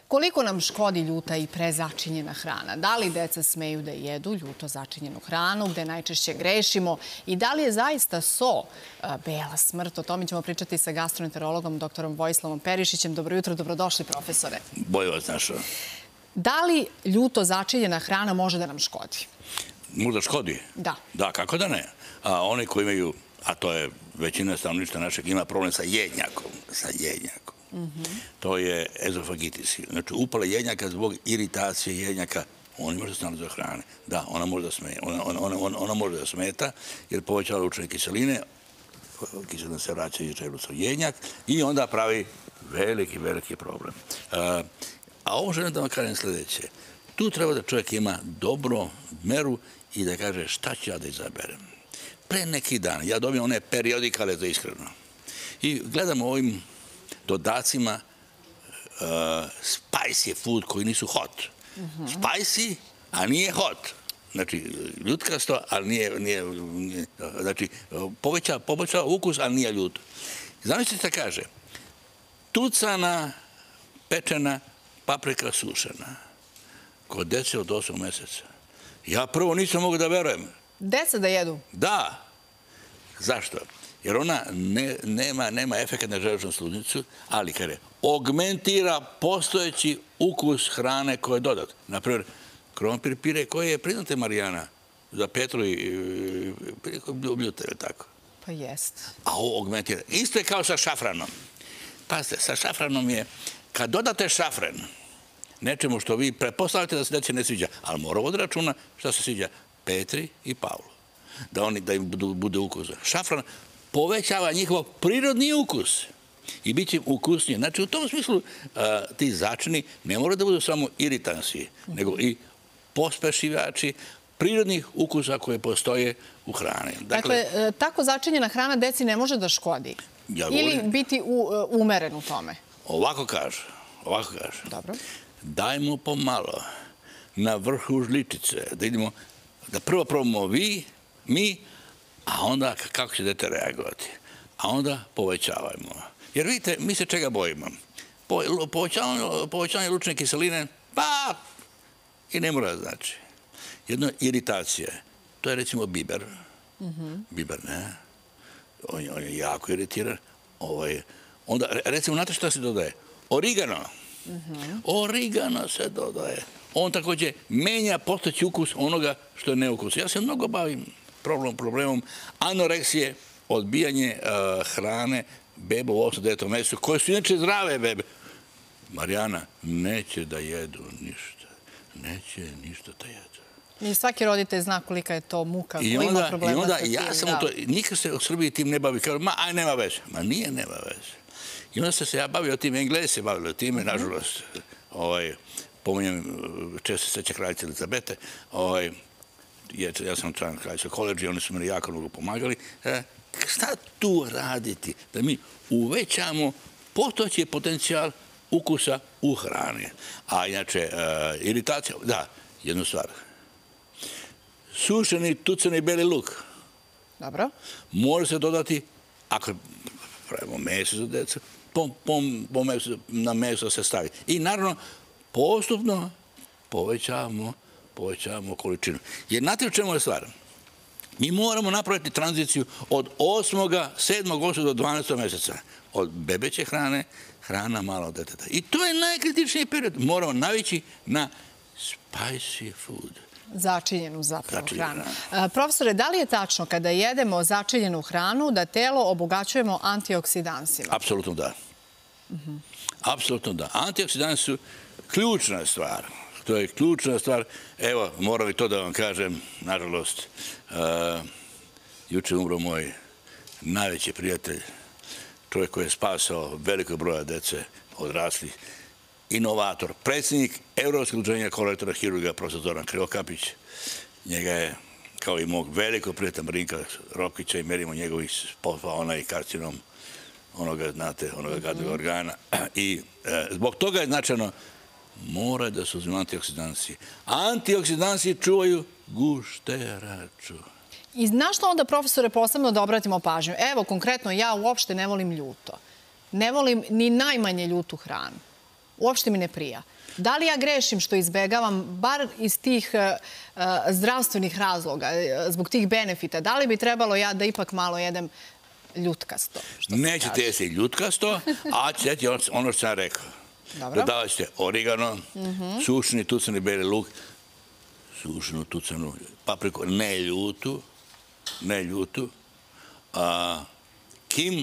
Koliko nam škodi ljuta i prezačinjena hrana? Da li deca smeju da jedu ljuto začinjenu hranu, gde najčešće grešimo? I da li je zaista so bela smrt? O tome ćemo pričati sa gastroenterologom dr. Vojislavom Perišićem. Dobro jutro, dobrodošli, profesore. Bolje vas našao. Da li ljuto začinjena hrana može da nam škodi? Možda škodi? Da. Da, kako da ne? A oni koji imaju, a to je većina stanovništva našeg, ima problem sa jednjakom. To je ezofagitis. Znači, upala jednjaka zbog iritacije jednjaka, oni može se nalazi za hrane. Da, ona može da smeta, jer povećava lučne kiseline, kiselina se vraća iz želuca u jednjak i onda pravi veliki problem. A ovo želim da vam kažem sljedeće. Tu treba da čovjek ima dobro meru i da kaže šta ću ja da izaberem. Pre neki dan ja dobijem one periodikale za ishranu i gledam ovim dodacima spicy food koji nisu hot. Spicy, a nije hot. Znači, ljutkasto, ali nije znači, povećava ukus, ali nije ljut. Zamislite kaže, tucana, pečena, paprika sušena. Kod dece od 8 mjeseca. Ja prvo nisam mogu da verujem. Deca da jedu? Da. Zašto? Jer ona nema efekt na želučnu sluznicu, ali kada augmentira postojeći ukus hrane koje je dodat. Naprimjer, krompir pire koje je priznate, Marijana, za Petru i bljute, tako? Pa jest. A ovo augmentira. Isto je kao sa šafranom. Pazite, sa šafranom je, kad dodate šafran, nečemu što vi pretpostavljate da se deci ne sviđa, ali mora od računa što se sviđa Petri i Pavlu. Da im bude ukus. Šafran povećava njihov prirodni ukus i bit će im ukusnije. Znači, u tom smislu ti začini ne moraju da budu samo iritansi, nego i pospešivači prirodnih ukusa koje postoje u hrani. Dakle, tako začinjena hrana deci ne može da škodi? Ili biti umeren u tome? Ovako kaže. Dobro. Dajmo pomalo na vrhu žličice, da idemo, da prvo probamo mi, a onda kako će dete reagovati. A onda povećavajmo. Jer vidite, mi se čega bojimo? Povećanje lučne kiseline, pa i ne mora znači. Jedna iritacija, to je recimo biber. Biber, ne. On je jako iritiran. Onda, recimo, znate šta se dodaje? Origano. Origano se dodaje. On također menja postojeći ukus onoga što je neukus. Ja se mnogo bavim problemom anoreksije, odbijanje hrane beba u 8-9 mjesecu, koje su inače zdrave bebe. Marijana, neće da jedu ništa. Neće ništa da jedu. I svaki roditelj zna kolika je to muka, I onda ja sam u to, nikad se u Srbiji tim ne bavi, kao, aj nema veze. Ma nije nema veze. I onda se ja bavio tim, Englezi se bavili time, nažalost, pominjem, često se seća kraljice Elizabete, ja sam član kraljice koleđa i oni su mi jako mnogo pomagali. Šta tu raditi? Da mi uvećamo postojeći potencijal ukusa u hrani. A inače, iritacija, da, jednu stvar. Sušeni, tucani beli luk. Dobro. Može se dodati, ako pravimo meso za deca, na meso se stavi. I naravno, postupno povećavamo količinu. Jer znate u čemu je stvar? Mi moramo napraviti tranziciju od 8., 7., 8. do 12. mjeseca. Od bebeće hrane, hrana malog deteta. I to je najkritičniji period. Moramo navići na spicy food. Začinjenu zapravo hranu. Profesore, da li je tačno kada jedemo začinjenu hranu da telo obogaćujemo antioksidansima? Apsolutno da. Apsolutno da. Antioksidansi su ključna stvar. To je ključna stvar. Evo, moram i to da vam kažem, nažalost, juče umro moj najveći prijatelj, čovjek koji je spasao velikog broja dece odraslih, inovator, predsjednik Evropskog udruženja kolorektora hirurga, profesor Zoran Krivokapić. Njega je, kao i mog velikog prijatelja Marinka Rokvića, i merimo njegovih spova, onaj karcinom, onoga, znate, onoga gadnog organa. I zbog toga je značajno, mora da se uzme antioksidansi. Antioksidansi čuvaju gušteraču. I na što onda, profesore, posebno da obratimo pažnju? Evo, konkretno, ja uopšte ne volim ljuto. Ne volim ni najmanje ljutu hranu. uopšte mi ne prija. Da li ja grešim što izbegavam, bar iz tih zdravstvenih razloga, zbog tih benefita, da li bi trebalo ja da ipak malo jedem ljutkasto? Nećete jesti ljutkasto, a ćete ono što sam rekao. Dodavali ste origano, sušeni tucani beli luk, sušenu tucanu papriku, ne ljutu, kim,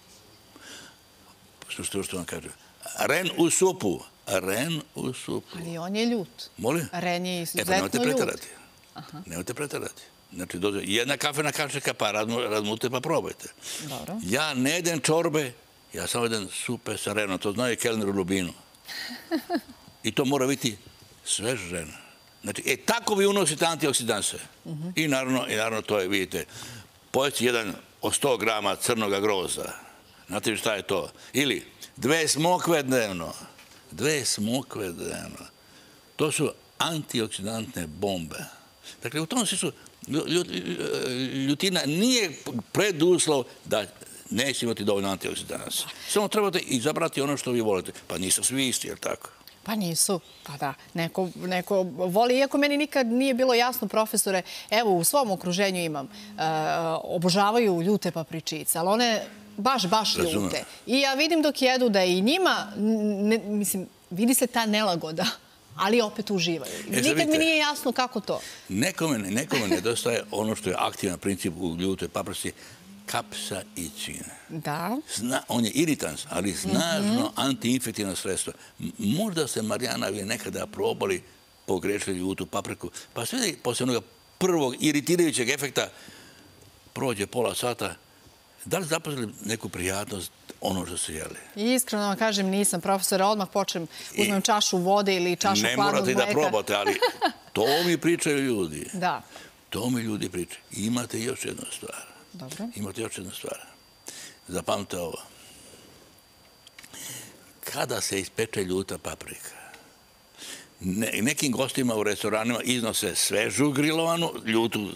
što vam kažem, ren u supu. Ali on je ljut. Molim? Ren je izuzetno ljut. Nemojte pretarati. Znači, jedna kafena kašika, pa razmute pa probajte. Ja ne jedem čorbe, ja samo jedem supe sa renom. To znaju kelner u Lubinu. I to mora biti svež ren. Znači, tako vi unosite antioksidanse. I naravno to je, vidite, pojesti jedan od 100 grama crnog groza. Znate li šta je to? Ili 2 smokve dnevno. 2 smokve dnevno. To su antioksidantne bombe. Dakle, u tom smislu ljutina nije preduslov da neće imati dovoljno antioksidansa. Samo trebate izabrati ono što vi volite. Pa nisu svi isti, jel tako? Pa nisu. Pa da. Neko voli. Iako meni nikad nije bilo jasno, profesore, evo u svom okruženju imam, obožavaju ljute papričice, ali one baš ljute. I ja vidim dok jedu da i njima, mislim, vidi se ta nelagoda, ali opet uživaju. Nikad mi nije jasno kako to. Nekome nedostaje ono što je aktivan princip u ljutoj paprici, kapsaicin. Da. On je iritans, ali snažno antiinfektivno sredstvo. Možda se, Marijana, vi nekada probali, pogrešili ljutu papriku, pa sve da poslije onoga prvog iritirajućeg efekta prođe pola sata. Da li zapazili neku prijatnost ono što su jeli? Iskreno vam kažem, nisam, profesora. Odmah uzmem čašu vode ili čašu hladnog mleka. Ne morate da probate, ali to mi pričaju ljudi. Da. To mi ljudi pričaju. I imate još jednu stvar. Dobro. Imate još jednu stvar. Zapamte ovo. Kada se ispeče ljuta paprika, nekim gostima u restoranima iznose svežu grilovanu, ljutu,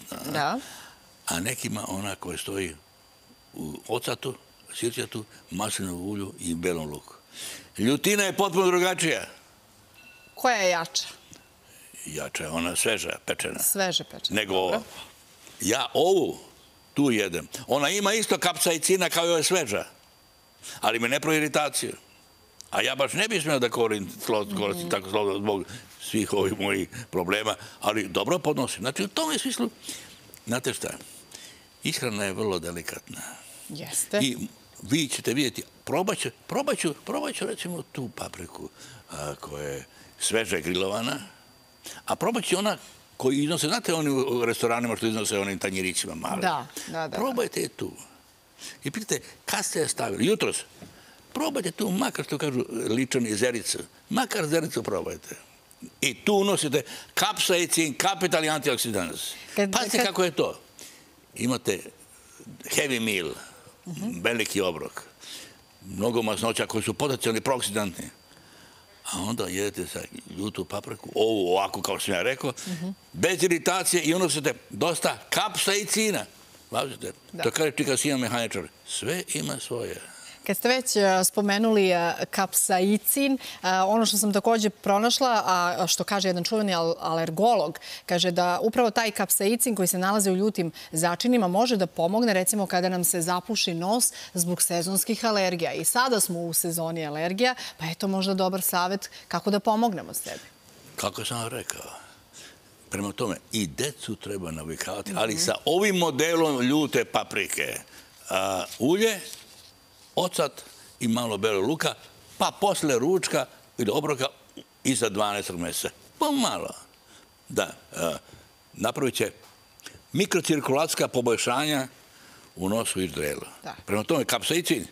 a nekima ona koja stoji u ocatu, sirćatu, maslinovom ulju i belom luku. Ljutina je potpuno drugačija. Koja je jača? Jača je ona sveža, pečena. Sveže pečena. Nego ova. Ja ovu tu jedem. Ona ima isto kapsaicina kao i ova sveža, ali me ne pravi iritaciju. A ja baš ne bih smio da koristim tako slovno zbog svih ovih mojih problema, ali dobro podnosim. Znači, u tome smislu, znate šta, ishrana je vrlo delikatna. Jeste. I vi ćete vidjeti, probat ću recimo tu papriku koja je sveže grilovana, a probat ću ona koji iznose, znate oni u restoranima što iznose onim tanjirićima mali. Da. Probajte je tu. I pitate, kad ste je stavili? Jutros. Probajte tu, makar što kažu ličani zericu. Makar zericu probajte. I tu unosite kapsaicin, kapitalni antioksidans. Pazite kako je to. Imate heavy meal, veliki obrok, mnogo masnoća koji su potencijalni proksidantni. A onda jedete sa ljutu papriku, ovu ovako kao sam ja rekao, bez iritacije i unosite dosta kapsaicina. Važite, to kaže čika sina mehaničar. Sve ima svoje. Kad ste već spomenuli kapsaicin, ono što sam također pronašla, a što kaže jedan čuveni alergolog, kaže da upravo taj kapsaicin koji se nalazi u ljutim začinima može da pomogne recimo kada nam se zapuši nos zbog sezonskih alergija. I sada smo u sezoni alergija, pa je to možda dobar savjet kako da pomognemo sebi. Kako sam rekao, prema tome i decu treba navikavati, ali sa ovim modelom ljute paprike, ulje, ocat i malo belog luka, pa posle ručka ili obroka iza 12. mjeseca. Pa malo. Da, napravit će mikrocirkulacijska poboljšanja u nosu i ždrelu. Prema tome, kapsaicin,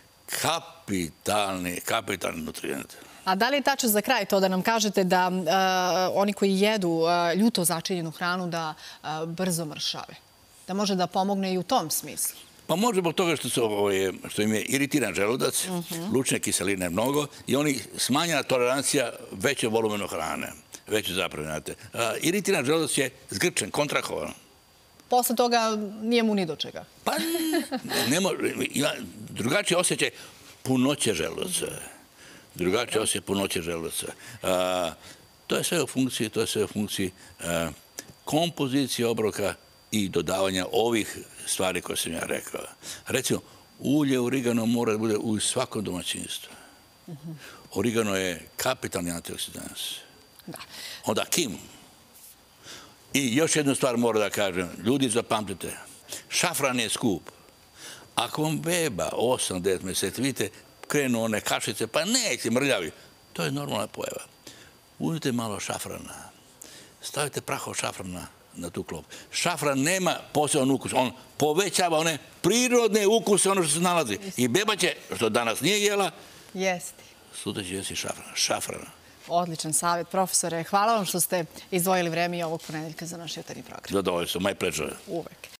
kapitalni nutrijent. A da li je tačno za kraj to da nam kažete da oni koji jedu ljuto začinjenu hranu da brzo mršave? Da može da pomogne i u tom smislu? Pa može zbog toga što im je iritiran želudac, lučne kiseline mnogo i oni smanjena tolerancija veće volumenu hrane, veće zapravo. Iritiran želudac je zgrčen, kontrahovan. Posle toga nije mu ni do čega. Pa ima drugačiji osjećaj punoće želudaca. drugačije osjeća punoće želuca. To je sve u funkciji kompozicije obroka i dodavanja ovih stvari koje sam ja rekao. Recimo, ulje origano mora da bude u svakom domaćinstvu. Origano je kapitalni antioksidans. Onda kim. I još jednu stvar moram da kažem. Ljudi, zapamtite, šafran je skup. Ako vam beba 8-9 mjeseci, vidite, krenu one kašice, pa neće mrljavi. To je normalna pojava. Uzmite malo šafrana. Stavite prah šafrana na tu klopu. Šafran nema poseban ukus. On povećava one prirodne ukuse, ono što se nalazi. I beba će, što danas nije jela, sutra će jesti šafrana. Odličan savjet, profesore. Hvala vam što ste izdvojili vreme i ovog ponedeljka za naš jutarnji program. Zadovoljstvo, my pleasure. Uvek.